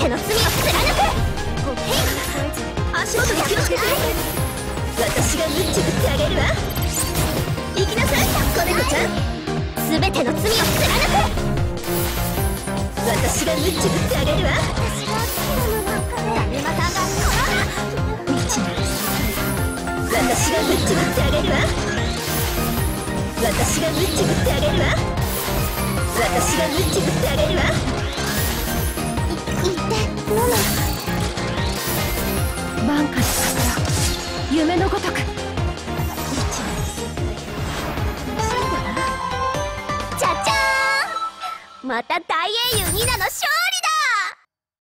ての罪を貫く。足元に気をつけて。私がムッチ振ってあげるわ。行きなさい子猫ちゃん。全ての罪を貫く。私がムッチ振ってあげるわ。だるまさんが私がムッチ振ってあげるわ。私がムッチ振ってあげるわ。私がムッチ振ってあげるわ。 万化の桜、夢のごとく。 じゃじゃーん、また大英雄ニナの勝利。